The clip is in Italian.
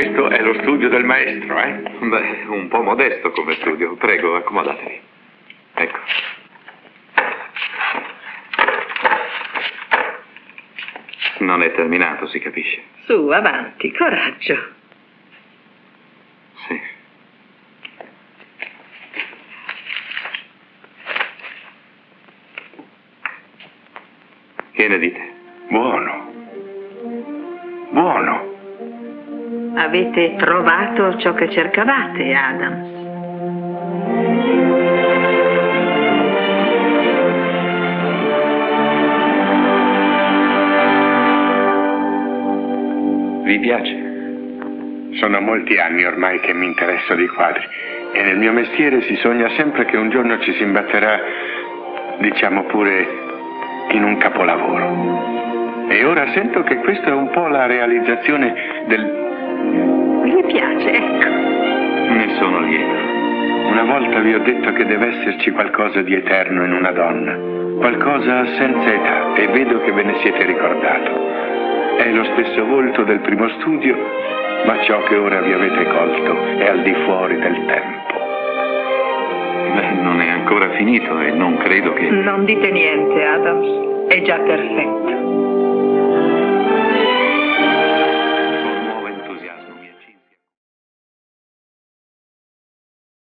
questo è lo studio del maestro, eh? Beh, un po' modesto come studio. Prego, accomodatevi. Ecco. Non è terminato, si capisce. Su, avanti, coraggio. Sì. Che ne dite? Buono. Buono. Avete trovato ciò che cercavate, Adams. Vi piace? Sono molti anni ormai che mi interesso di quadri e nel mio mestiere si sogna sempre che un giorno ci si imbatterà, diciamo pure, in un capolavoro. E ora sento che questa è un po' la realizzazione del... Mi piace, ecco. Ne sono lieto. Una volta vi ho detto che deve esserci qualcosa di eterno in una donna, qualcosa senza età, e vedo che ve ne siete ricordato. È lo stesso volto del primo studio, ma ciò che ora vi avete colto è al di fuori del tempo. Beh, non è ancora finito e non credo che... Non dite niente, Adams. È già perfetto.